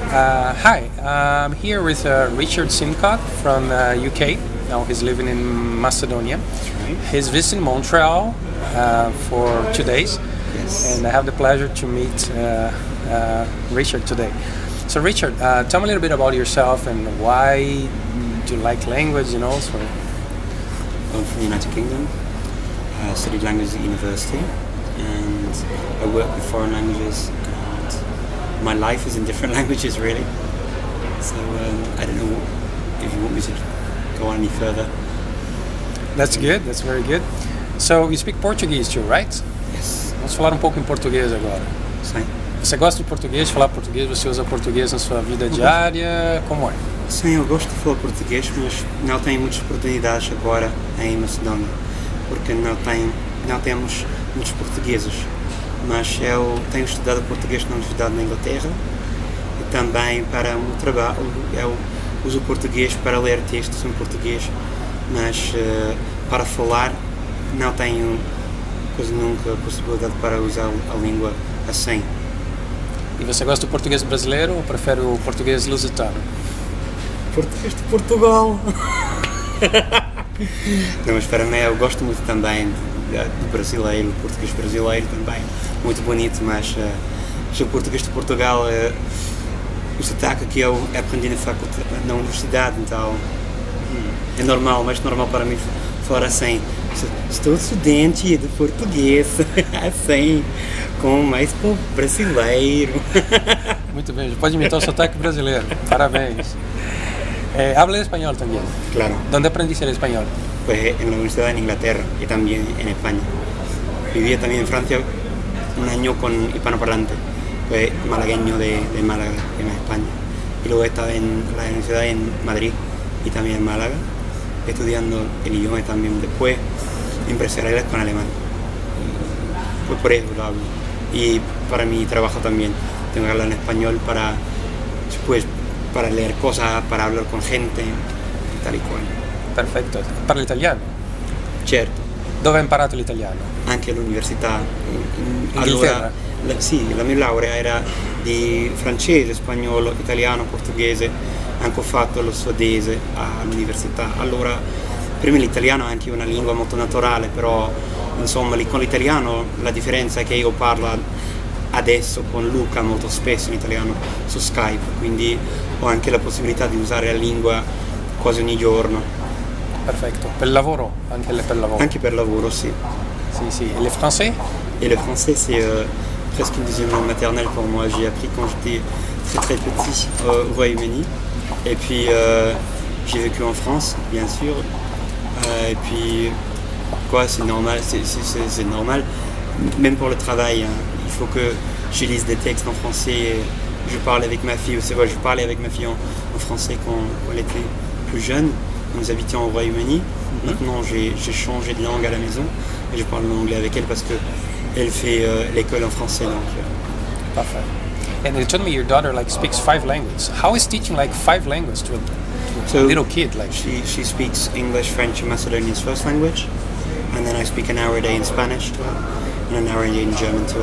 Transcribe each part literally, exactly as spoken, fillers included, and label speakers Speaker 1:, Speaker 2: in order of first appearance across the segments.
Speaker 1: Uh, hi, I'm here with uh, Richard Simcott from uh, U K. Now he's living in Macedonia.
Speaker 2: Right.
Speaker 1: He's visiting Montreal uh, for two days,
Speaker 2: Yes.
Speaker 1: and I have the pleasure to meet uh, uh, Richard today. So Richard, uh, tell me a little bit about yourself and why do you like language, you know? So,
Speaker 2: I'm from the United Kingdom. I studied languages at university, and I work with foreign languages. And my life is in different languages, really. So um, I don't know if you want me to go on any further.
Speaker 1: that's good, that's very good. So you speak Portuguese too, right?
Speaker 2: Yes.
Speaker 1: Vamos falar um pouco em português agora.
Speaker 2: Sim.
Speaker 1: Você gosta de português, de falar português? Você usa português na sua vida diária? Como é?
Speaker 2: Sim, eu gosto de falar português, mas não tenho muitas oportunidades agora em Macedónia, porque não, tem, não temos muitos portugueses. Mas eu tenho estudado português na Universidade na Inglaterra e também para o meu trabalho eu uso o português para ler textos em português, mas uh, para falar não tenho quase nunca a possibilidade para usar a língua assim.
Speaker 1: E você gosta do português brasileiro ou prefere o português lusitano?
Speaker 2: Português de Portugal! Não, mas para mim eu gosto muito também do brasileiro, o português brasileiro também, muito bonito, mas uh, o português de Portugal, uh, o sotaque que eu aprendi na faculdade, na universidade, então hum, é normal, mas normal para mim falar assim, estou estudante de português, assim, com mais povo brasileiro.
Speaker 1: Muito bem, pode imitar o sotaque brasileiro, parabéns. Eh, habla espanhol también.
Speaker 2: Claro.
Speaker 1: ¿Dónde aprendiste el español?
Speaker 2: Pues en la universidad en Inglaterra y también en España. Vivía también en Francia un año con hispanoparlante, pues malagueño de, de Málaga, en España. Y luego he estado en la universidad en Madrid y también en Málaga, estudiando el idioma también después, empresariales con alemán. Pues por eso lo hablo. Y para mi trabajo también tengo que hablar en español para, pues, para leer cosas, para hablar con gente, tal y cual.
Speaker 1: Perfetto. Parli italiano?
Speaker 2: Certo.
Speaker 1: Dove hai imparato l'italiano?
Speaker 2: Anche all'università.
Speaker 1: Inghilterra?
Speaker 2: Allora, la, sì, la mia laurea era di francese, spagnolo, italiano, portoghese, anche ho fatto lo svedese all'università. Allora, per me l'italiano è anche una lingua molto naturale, però insomma con l'italiano la differenza è che io parlo adesso con Luca molto spesso in italiano su Skype, quindi ho anche la possibilità di usare la lingua quasi ogni giorno.
Speaker 1: Perfetto. Per il lavoro? Anche per il lavoro?
Speaker 2: Anche per lavoro, sì.
Speaker 1: Sì, sì. E le français?
Speaker 2: Et le français, c'est euh, presque une deuxième langue maternelle pour moi. J'ai appris quand j'étais très très petit euh, au Royaume-Uni. Et puis euh, j'ai vécu en France, bien sûr. Euh, et puis, quoi, c'est normal, c'est normal. Même pour le travail, hein. Il faut que je lise des textes en français. Et je parle avec ma fille aussi. Ouais, je parlais avec ma fille en, en français quand, quand elle était plus jeune. Nous habitions au Royaume-Uni. Mm-hmm. Maintenant, j'ai changé de langue à la maison et je parle l'anglais avec elle parce que elle fait euh, l'école en français. Donc, euh.
Speaker 1: Perfect. And you told me your daughter like speaks five languages. How is teaching like five languages to a, to
Speaker 2: So
Speaker 1: a little kid? Like
Speaker 2: she she speaks English, French, and Macedonian as first language, and then I speak an hour a day in Spanish to her and an hour a day in German to her.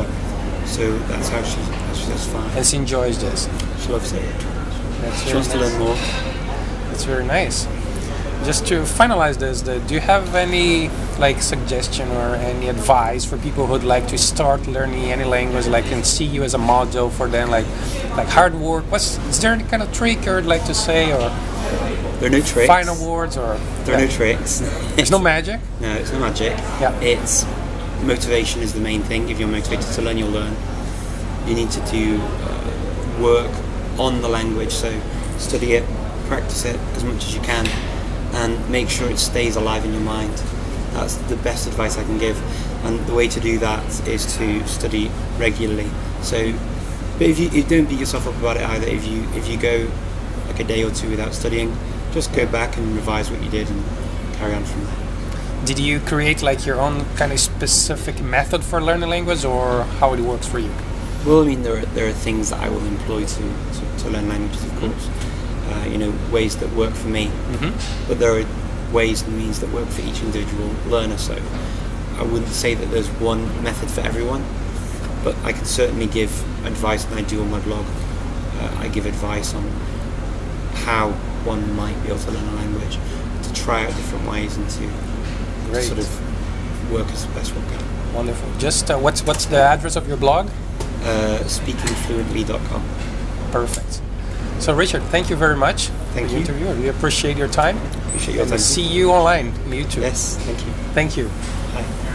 Speaker 2: So that's how she how she does fine.
Speaker 1: and she enjoys this.
Speaker 2: She loves it.
Speaker 1: That's
Speaker 2: She
Speaker 1: very
Speaker 2: wants to
Speaker 1: nice.
Speaker 2: learn more.
Speaker 1: That's very nice. Just to finalize this, the, do you have any like suggestion or any advice for people who'd like to start learning any language, like and see you as a model for them, like like hard work? What's is there any kind of trick you'd like to say, or
Speaker 2: There are no tricks.
Speaker 1: final words, or
Speaker 2: There are
Speaker 1: yeah.
Speaker 2: no tricks.
Speaker 1: There's no magic.
Speaker 2: No, it's not magic.
Speaker 1: Yeah.
Speaker 2: It's motivation is the main thing. If you're motivated to learn, you'll learn. You need to do uh, work on the language, so study it, practice it as much as you can, and make sure it stays alive in your mind. That's the best advice I can give, and the way to do that is to study regularly. So, but if you, you don't beat yourself up about it either. If you if you go like a day or two without studying, just go back and revise what you did and carry on from there.
Speaker 1: Did you create like your own kind of specific method for learning language, or how it works for you?
Speaker 2: Well, I mean, there are, there are things that I will employ to, to, to learn languages, of course. Uh, you know, ways that work for me.
Speaker 1: Mm-hmm.
Speaker 2: But there are ways and means that work for each individual learner. So I wouldn't say that there's one method for everyone, but I can certainly give advice, and I do on my blog, uh, I give advice on how one might be able to learn a language, to try out different ways and to, to sort of work as best one can.
Speaker 1: Wonderful. Just uh, what's what's the address of your blog?
Speaker 2: Uh, speaking fluently dot com.
Speaker 1: Perfect. So Richard, thank you very much
Speaker 2: Thank
Speaker 1: for the
Speaker 2: you.
Speaker 1: interview. We appreciate your time.
Speaker 2: Appreciate your
Speaker 1: And
Speaker 2: time.
Speaker 1: see you online on YouTube.
Speaker 2: Yes, thank you.
Speaker 1: Thank you.
Speaker 2: Hi.